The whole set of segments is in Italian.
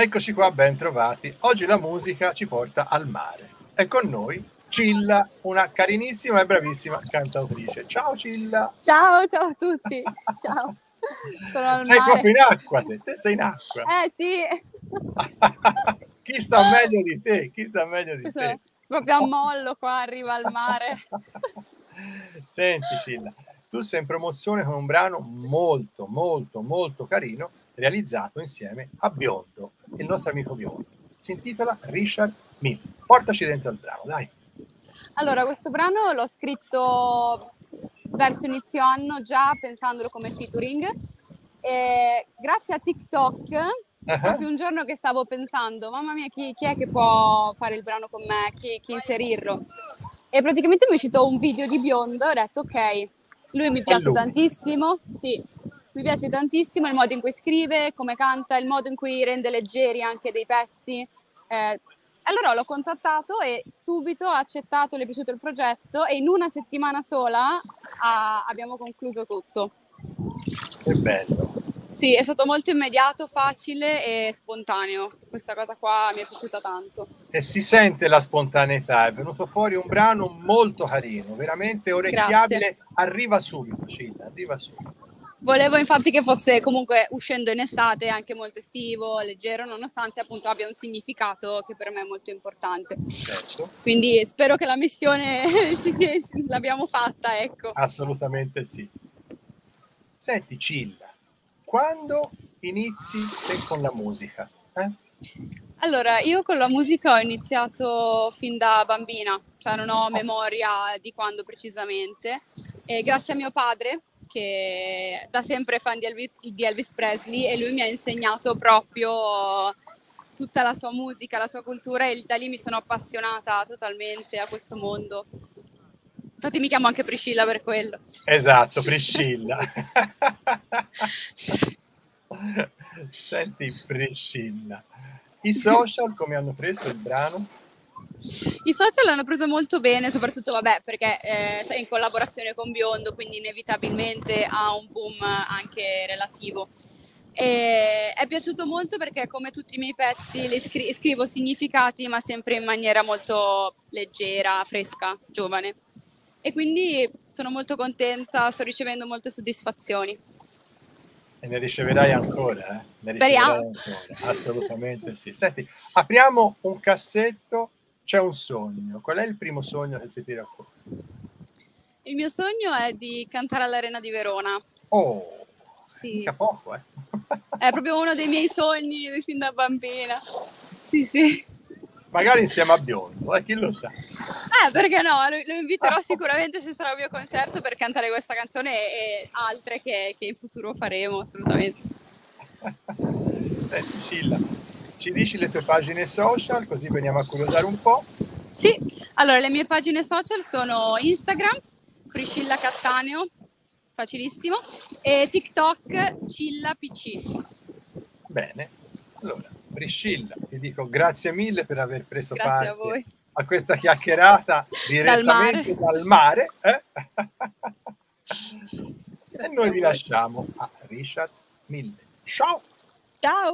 Eccoci qua, ben trovati. Oggi la musica ci porta al mare. E con noi Cilla, una carinissima e bravissima cantautrice. Ciao Cilla! Ciao, ciao a tutti! Ciao! Sono al Sei mare. proprio in acqua, te sei in acqua. Sì! Chi sta meglio di te? Chi sta meglio di te? Proprio a mollo qua, arriva al mare. Senti Cilla, tu sei in promozione con un brano molto, molto, molto carino realizzato insieme a Biondo, il nostro amico Biondo. Si intitola Richard Mille. Portaci dentro al brano, dai. Allora, questo brano l'ho scritto verso inizio anno, già pensandolo come featuring. E grazie a TikTok, proprio un giorno che stavo pensando, mamma mia, chi è che può fare il brano con me, chi inserirlo? E praticamente mi è uscito un video di Biondo e ho detto ok, lui mi piace tantissimo, sì, mi piace tantissimo il modo in cui scrive, come canta, il modo in cui rende leggeri anche dei pezzi. Allora l'ho contattato e subito ha accettato, le è piaciuto il progetto e in una settimana sola abbiamo concluso tutto. Che bello! Sì, è stato molto immediato, facile e spontaneo. Questa cosa qua mi è piaciuta tanto. E si sente la spontaneità, è venuto fuori un brano molto carino, veramente orecchiabile. Grazie. Arriva subito, Cilla, arriva subito. Volevo infatti che fosse comunque, uscendo in estate, anche molto estivo, leggero, nonostante appunto abbia un significato che per me è molto importante. Certo. Quindi spero che la missione l'abbiamo fatta, ecco. Assolutamente sì. Senti Cilla, quando inizi te con la musica? Allora, io con la musica ho iniziato fin da bambina, cioè non ho memoria di quando precisamente, e grazie a mio padre, che da sempre è fan di Elvis Presley, e lui mi ha insegnato proprio tutta la sua musica, la sua cultura, e da lì mi sono appassionata totalmente a questo mondo. Infatti mi chiamo anche Priscilla per quello. Esatto, Priscilla. Senti Priscilla, i social come hanno preso il brano? I social l'hanno preso molto bene, soprattutto perché sei in collaborazione con Biondo, quindi inevitabilmente ha un boom anche relativo. E è piaciuto molto perché, come tutti i miei pezzi, scrivo significati, ma sempre in maniera molto leggera, fresca, giovane. E quindi sono molto contenta, sto ricevendo molte soddisfazioni. E ne riceverai ancora, eh? Ne Speriamo. Ancora. Assolutamente sì. Senti, apriamo un cassetto, c'è un sogno. Qual è il primo sogno che si tira fuori? Il mio sogno è di cantare all'Arena di Verona. Oh, sì. Mica poco, È proprio uno dei miei sogni fin da bambina. Sì, sì. Magari insieme a Biondo, chi lo sa? Perché no? Lo inviterò sicuramente se sarà il mio concerto per cantare questa canzone e altre che in futuro faremo, assolutamente. Senti Cilla, ci dici le tue pagine social così veniamo a curiosare un po'? Sì, allora le mie pagine social sono Instagram, Priscilla Cattaneo, facilissimo, e TikTok, Cilla PC. Bene, allora Priscilla, ti dico grazie mille per aver preso parte a questa chiacchierata direttamente dal mare. E noi vi lasciamo a Richard Mille. Ciao! Ciao!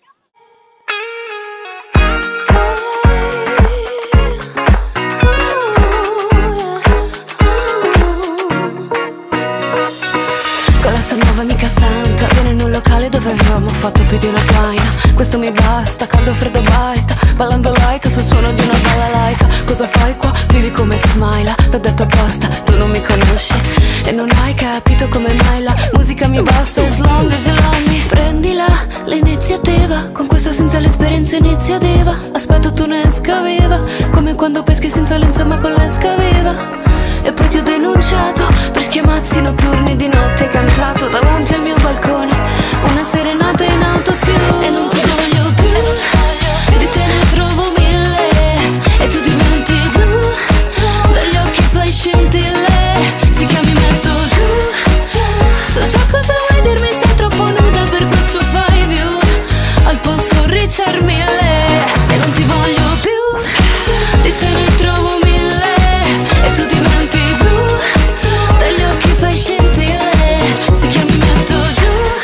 Questa nuova amica santa viene in un locale dove avevamo fatto più di una guaina. Questo mi basta, caldo, freddo, baita, ballando like sul suono di una balla laica. Cosa fai qua? Vivi come Smaila. L'ho detto apposta, tu non mi conosci e non hai capito come mai la musica mi basta. As long as you love me. Prendila l'iniziativa, con questa senza l'esperienza inizia diva. Aspetto tu ne scaveva, come quando peschi senza lenza ma con l'esca viva. E poi ti ho denunciato per schiamazzi notturni di notte cantato davanti al mio balcone, una serenata in autotune. E non ti voglio più, di te ne trovo mille, e tu diventi blu, dagli occhi fai scintille. Si chiami metto giù, so già cosa vuoi dirmi, sei troppo nuda per questo fai view. Al posto Richard Mille, e non ti voglio più, di te ne trovo mille, e tu diventi blu, dagli occhi fai scintille. Si chiami metto giù,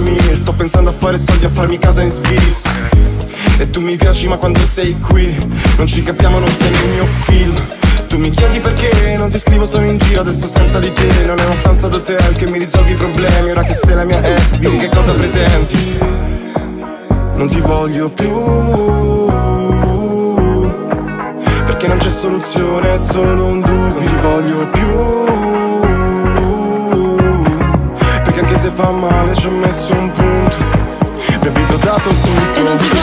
ascoltami, sto pensando a fare soldi, a farmi casa in Sviss. E tu mi piaci ma quando sei qui non ci capiamo, non sei nel mio film. Tu mi chiedi perché non ti scrivo, sono in giro adesso senza di te. Non è una stanza d'hotel che mi risolvi i problemi. Ora che sei la mia ex, dimmi che cosa pretendi. Non ti voglio più, perché non c'è soluzione, è solo un duo. Non ti voglio più, perché anche se fa male ci ho messo un punto. Baby, ti ho dato tutto. E non ti